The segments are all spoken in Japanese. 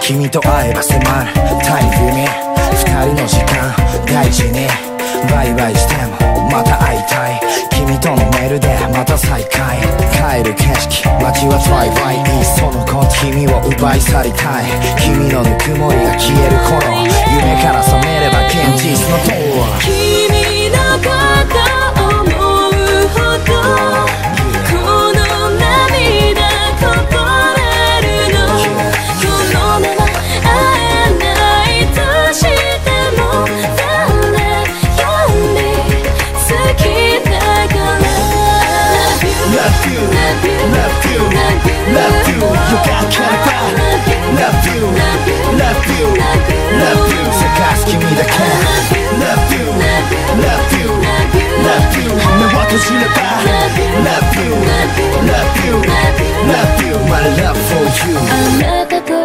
君と会えば迫るタイムリミット、二人の時間大事にバイバイしてもまた会いたい、君とのメールでまた再会、帰る景色街はドライバイ、いっそのこと君を奪い去りたい、君のぬくもりが消える頃、夢から覚めれば現実のドア、 君のこと思うほどこの涙こぼれるの、このまま会えないとしても誰より好きだから Love you, love you, love you, love you, you got character, love you, love you, love you 探す君だけ Love you, love you, love you 目を閉じれば Love you, love you, love you My love for you あなたと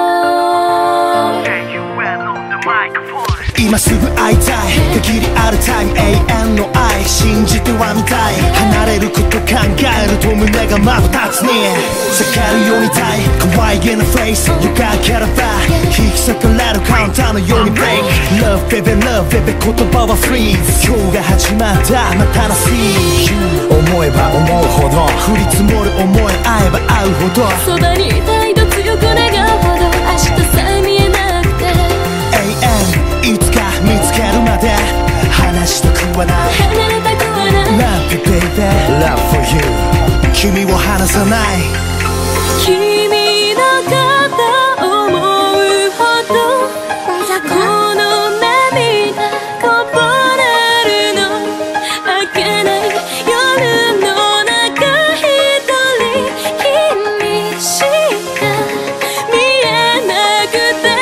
今すぐ会いたい、限りあるタイム永遠の愛、信じてはみたい、離れること考えると胸がまぶたつに裂かるようにたい、可愛げなフェイス You got character 引き裂かれるカウンターのようにブレイク Love baby love baby 言葉はフリーズ、今日が始まったまたの See you 思えば思うほど降り積もる思い、会えば会うほどそばにいたいと強く願うほど明日さえ見えなくて永遠いつか見つけるまで話したくはない、離れたくはない Love you baby Love for you 君を離さない、君のこと思うほどこの涙こぼれるの、明けない夜の中一人君しか見えなくて、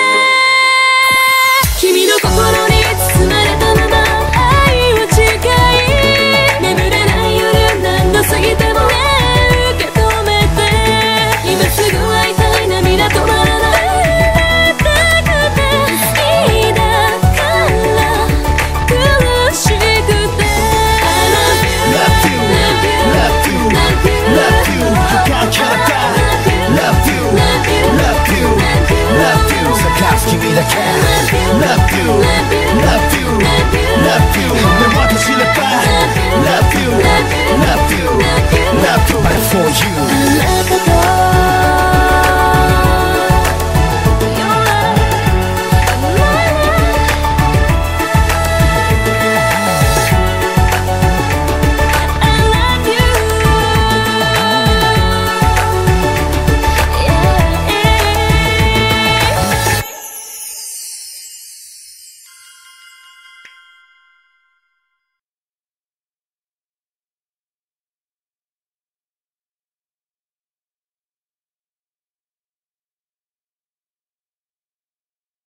君の心に包まれたまま愛を誓い、眠れない夜何度過ぎてもね受け止めて、今すぐ会いたい涙止まらない、会いたくて好きだから苦しくて I love you, love you, love you, love you, you got character, love you, love you, love you, love you 探す君だけ